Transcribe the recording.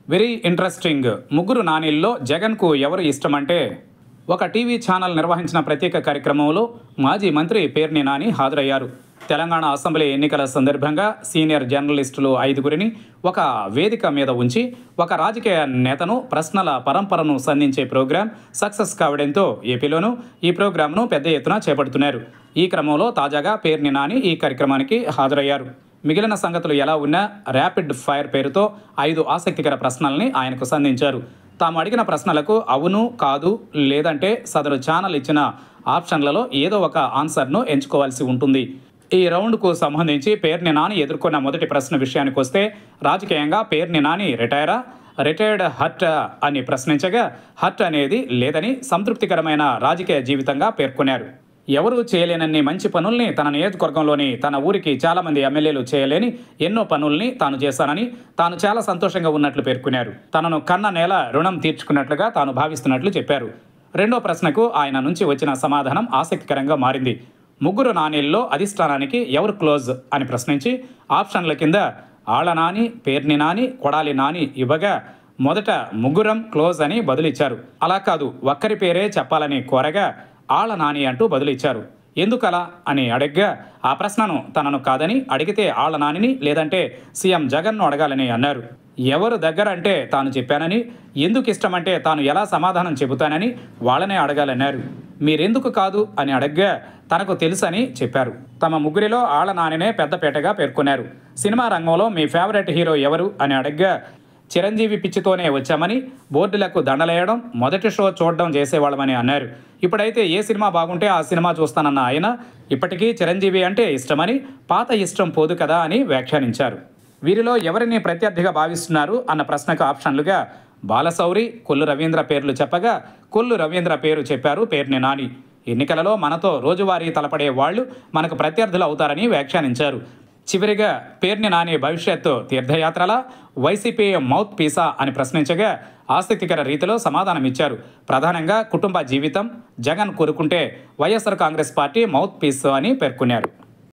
Very interesting. ముగ్గురు నానీల్లో జగన్కు ఎవరు ఇష్టమంటే, ఒక టీవీ ఛానల్ నిర్వహించిన ప్రత్యేక కార్యక్రమంలో మాజీ మంత్రి పేర్ని నాని హాజరయ్యారు. తెలంగాణ అసెంబ్లీ ఎన్నికల సందర్భంగా సీనియర్ జర్నలిస్టులు 5గురిని ఒక వేదిక మీద ఉంచి ఒక రాజకీయ నేతను ప్రశ్నల పరంపరను సంధించే ప్రోగ్రాం సక్సెస్ కావడంతో ఏపీలోనూ ఈ ప్రోగ్రాంను పెద్ద ఎత్తున చేపడుతున్నారు. ఈ క్రమంలో తాజాగా పేర్ని నాని ఈ కార్యక్రమానికి హాజరయ్యారు. మిగిలిన సంగతులు ఎలా ఉన్నా ర్యాపిడ్ ఫైర్ పేరుతో 5 ఆసక్తికర ప్రశ్నల్ని ఆయనకు సంధించారు. తాము అడిగిన ప్రశ్నలకు అవును, కాదు, లేదంటే సదరు ఛానల్ ఇచ్చిన ఆప్షన్లలో ఏదో ఒక ఆన్సర్ను ఎంచుకోవాల్సి ఉంటుంది. ఈ రౌండ్కు సంబంధించి పేర్ని నాని ఎదుర్కొన్న మొదటి ప్రశ్న విషయానికి వస్తే, రాజకీయంగా పేర్ని నాని రిటైర్డ్ హర్ట్ అని ప్రశ్నించగా, హర్ట్ అనేది లేదని సంతృప్తికరమైన రాజకీయ జీవితంగా పేర్కొన్నారు. ఎవరూ చేయలేనన్ని మంచి పనుల్ని తన నియోజకవర్గంలోని తన ఊరికి చాలామంది ఎమ్మెల్యేలు చేయలేని ఎన్నో పనుల్ని తాను చేశానని, తాను చాలా సంతోషంగా ఉన్నట్లు పేర్కొన్నారు. తనను కన్న నేల రుణం తీర్చుకున్నట్లుగా తాను భావిస్తున్నట్లు చెప్పారు. రెండో ప్రశ్నకు ఆయన నుంచి వచ్చిన సమాధానం ఆసక్తికరంగా మారింది. ముగ్గురు నానీల్లో అధిష్టానానికి ఎవరు క్లోజ్ అని ప్రశ్నించి ఆప్షన్ల కింద ఆళ్ల నాని, పేర్ని నాని, కొడాలి నాని ఇవ్వగా మొదట ముగ్గురం క్లోజ్ అని బదులిచ్చారు. అలా కాదు, ఒక్కరి పేరే చెప్పాలని కోరగా ఆళ్ల నాని అంటూ బదులిచ్చారు. ఎందుకలా అని అడగ్గా ఆ ప్రశ్నను తనను కాదని, అడిగితే ఆళ్ల నానిని లేదంటే సీఎం జగన్ను అడగాలని అన్నారు. ఎవరు దగ్గర అంటే తాను చెప్పానని, ఎందుకు ఇష్టమంటే తాను ఎలా సమాధానం చెబుతానని వాళ్ళనే అడగాలన్నారు. మీరెందుకు కాదు అని అడగ్గా తనకు తెలుసని చెప్పారు. తమ ముగ్గురిలో ఆళ్ల నానినే పెద్దపేటగా పేర్కొన్నారు. సినిమా రంగంలో మీ ఫేవరెట్ హీరో ఎవరు అని అడగ్గా చిరంజీవి పిచ్చితోనే వచ్చామని, బోర్డులకు దండలేయడం, మొదటి షో చూడడం చేసేవాళ్ళమని అన్నారు. ఇప్పుడైతే ఏ సినిమా బాగుంటే ఆ సినిమా చూస్తానన్న ఆయన ఇప్పటికీ చిరంజీవి అంటే ఇష్టమని, పాత ఇష్టం పోదు కదా అని వ్యాఖ్యానించారు. వీరిలో ఎవరిని ప్రత్యర్థిగా భావిస్తున్నారు అన్న ప్రశ్నకు ఆప్షన్లుగా బాలశౌరి, కొల్లు రవీంద్ర పేర్లు చెప్పగా కొల్లు రవీంద్ర పేరు చెప్పారు పేర్ని నాని. ఎన్నికలలో మనతో రోజువారీ తలపడే వాళ్లు మనకు ప్రత్యర్థులు అవుతారని వ్యాఖ్యానించారు. చివరిగా పేర్ని నాని భవిష్యత్తు తీర్థయాత్రల, వైసీపీ మౌత్ పీసా అని ప్రశ్నించగా ఆసక్తికర రీతిలో సమాధానమిచ్చారు. ప్రధానంగా కుటుంబ జీవితం, జగన్ కోరుకుంటే వైఎస్ఆర్ కాంగ్రెస్ పార్టీ మౌత్ పీస్ అని పేర్కొన్నారు.